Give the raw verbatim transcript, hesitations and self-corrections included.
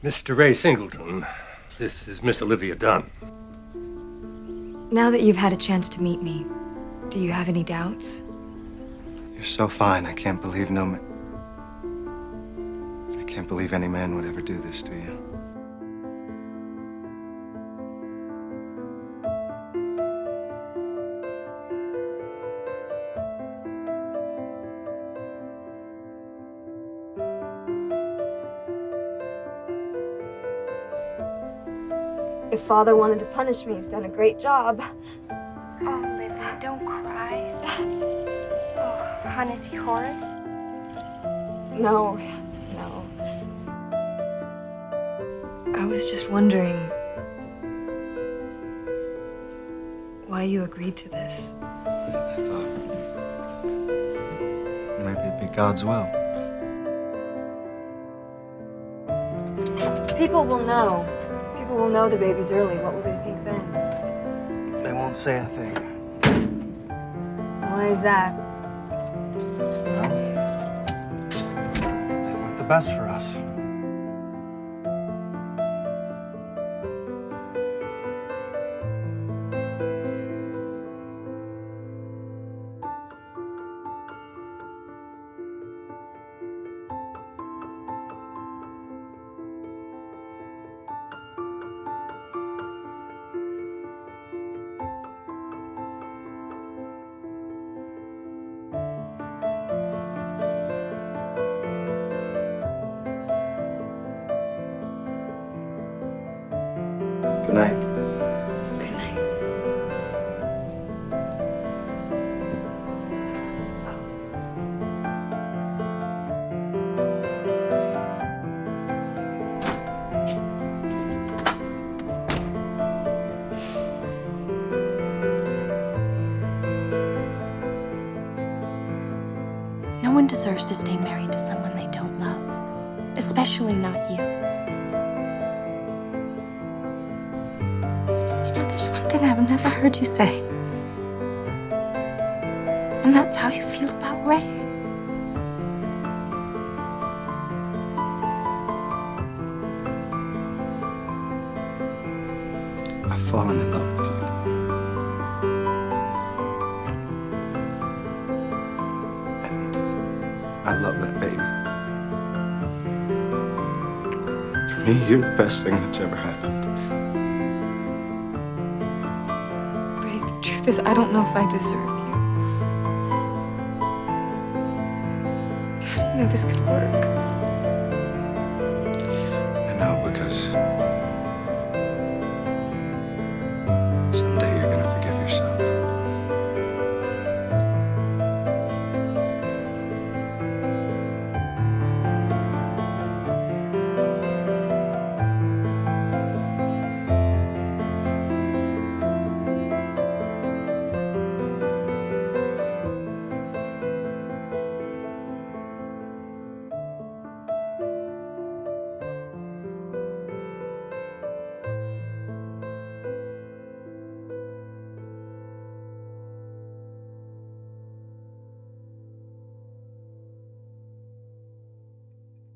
Mister Ray Singleton, this is Miss Olivia Dunn. Now that you've had a chance to meet me, do you have any doubts? You're so fine, I can't believe no man... I can't believe any man would ever do this to you. If Father wanted to punish me, he's done a great job. Oh, Livy, don't cry. Oh, hon, is he horrid? No, no. I was just wondering why you agreed to this. I thought maybe it'd be God's will. People will know. People will know the baby's early. What will they think then? They won't say a thing. Why is that? Well, they want the best for us. Good night. Good night. No one deserves to stay married to someone they don't love, especially not you. You know, there's one thing I've never heard you say, and that's how you feel about Ray. I've fallen in love with you. I love that baby. For me, you're the best thing that's ever happened. Ray, the truth is, I don't know if I deserve you. How do you know this could work? I know because